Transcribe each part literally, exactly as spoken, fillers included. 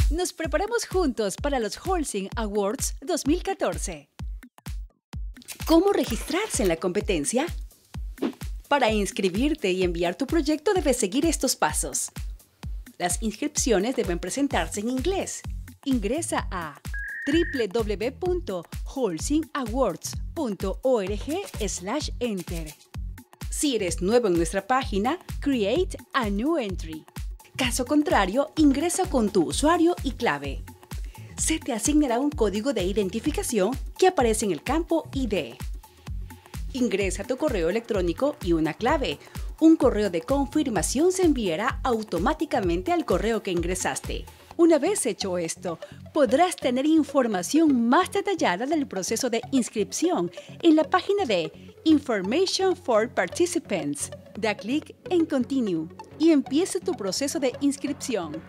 Nos preparamos juntos para los Holcim Awards dos mil catorce. ¿Cómo registrarse en la competencia? Para inscribirte y enviar tu proyecto debes seguir estos pasos. Las inscripciones deben presentarse en inglés. Ingresa a w w w punto holcim awards punto org slash enter. Si eres nuevo en nuestra página, create a new entry. Caso contrario, ingresa con tu usuario y clave. Se te asignará un código de identificación que aparece en el campo I D. Ingresa tu correo electrónico y una clave. Un correo de confirmación se enviará automáticamente al correo que ingresaste. Una vez hecho esto, podrás tener información más detallada del proceso de inscripción en la página de Information for Participants. Da clic en Continue y empieza tu proceso de inscripción.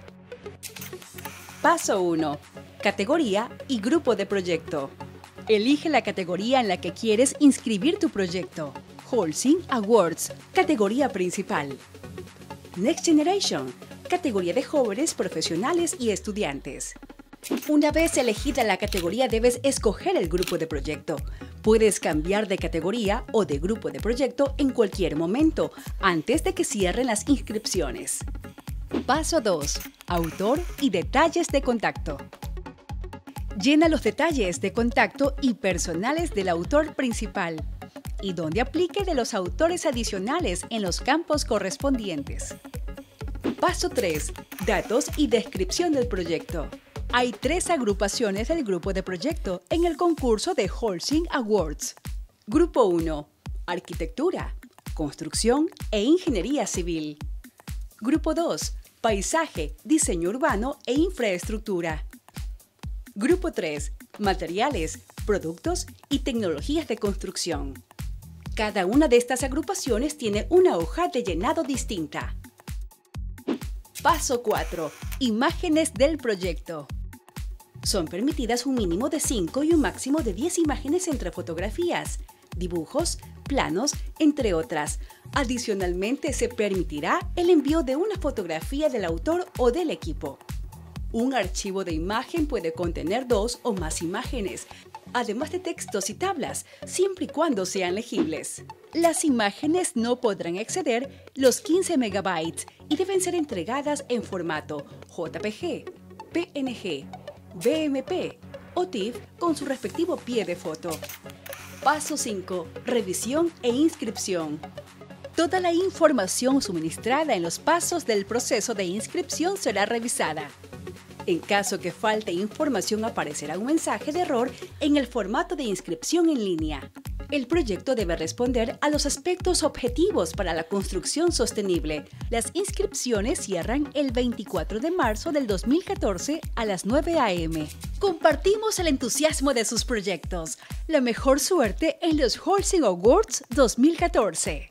Paso uno. Categoría y grupo de proyecto. Elige la categoría en la que quieres inscribir tu proyecto. Holcim Awards, categoría principal. Next Generation, categoría de jóvenes, profesionales y estudiantes. Una vez elegida la categoría, debes escoger el grupo de proyecto. Puedes cambiar de categoría o de grupo de proyecto en cualquier momento, antes de que cierren las inscripciones. Paso dos. Autor y detalles de contacto. Llena los detalles de contacto y personales del autor principal y donde aplique de los autores adicionales en los campos correspondientes. Paso tres. Datos y descripción del proyecto. Hay tres agrupaciones del grupo de proyecto en el concurso de Holcim Awards. Grupo uno. Arquitectura, construcción e ingeniería civil. Grupo dos. Paisaje, diseño urbano e infraestructura. Grupo tres. Materiales, productos y tecnologías de construcción. Cada una de estas agrupaciones tiene una hoja de llenado distinta. Paso cuatro. Imágenes del proyecto. Son permitidas un mínimo de cinco y un máximo de diez imágenes entre fotografías, dibujos, planos, entre otras. Adicionalmente, se permitirá el envío de una fotografía del autor o del equipo. Un archivo de imagen puede contener dos o más imágenes, además de textos y tablas, siempre y cuando sean legibles. Las imágenes no podrán exceder los quince megabytes y deben ser entregadas en formato J P G, P N G, B M P o T I F con su respectivo pie de foto. Paso cinco. Revisión e inscripción. Toda la información suministrada en los pasos del proceso de inscripción será revisada. En caso que falte información, aparecerá un mensaje de error en el formato de inscripción en línea. El proyecto debe responder a los aspectos objetivos para la construcción sostenible. Las inscripciones cierran el veinticuatro de marzo del dos mil catorce a las nueve a eme Compartimos el entusiasmo de sus proyectos. La mejor suerte en los Holcim Awards dos mil catorce.